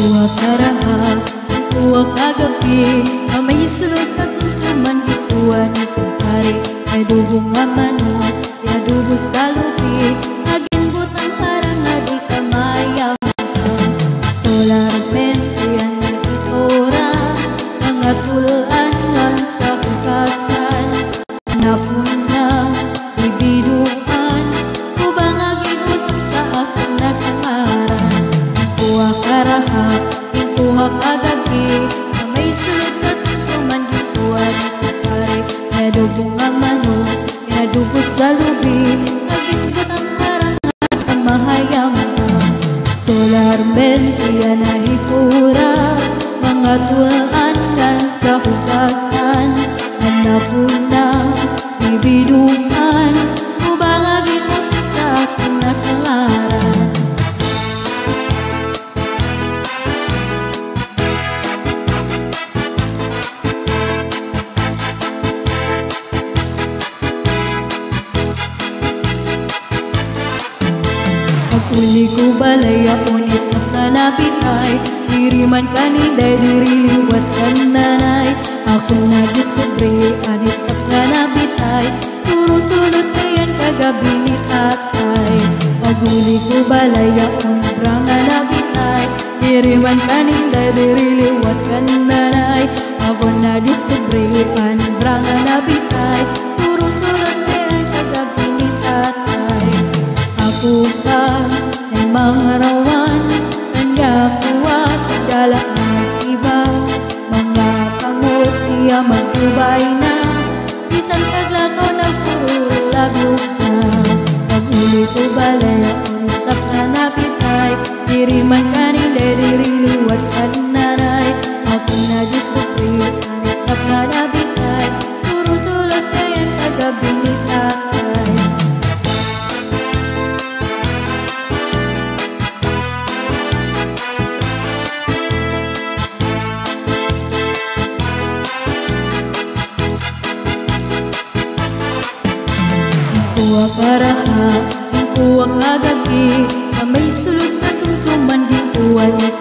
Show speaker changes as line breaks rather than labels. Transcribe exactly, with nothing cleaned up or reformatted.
Kuwa karahap, kuwa kagabi, may sulod na sunsuman ikuan ikong tarik. Ay dugo nga manok, ya dugo sa lubi, aging butang harang na di ka mayam. Solarmente yan na itora, mga tulangan sa hukasan. Napuna, ibiduan, kubang agigot sa akong nakangaran. Kuha karahap, kuha kagabi, may sulod na sunsuman ikuan ikong tarik. Ay dugo nga manok, ya dugo sa lubi, aging butang harang na mahayam. Solarmente yan na hipura, mga tulangan sa hukasan. Hanapon na ibiduan, ubang agitot sa aking nakalaran. Uli ko balay akong itap na napitay, diriman kaninday, diriliwat kananay. Ako na diskubre, anitap na napitay, surusulot na yan kagabi ni tatay. Uli ko balay akong brang na napitay, diriman kaninday, diriliwat kananay. Ako na diskubre, anitap brang na napitay, surusulot na yan kagabi ni tatay. Ako ka mga rawan, kanya kuwa, kadala ng iba. Mga pangot niya magtubay na, isang taglakaw na puro labyo na. Pag-uli ko balay, unitap na napitay, diriman kanila, diriliwat kananay. Ako na diskupri, unitap na napitay, surusulot na yan kagabi ni tatay. Kuwa karahap, kuwa kagabi, may sulod na sumsuman di kuwan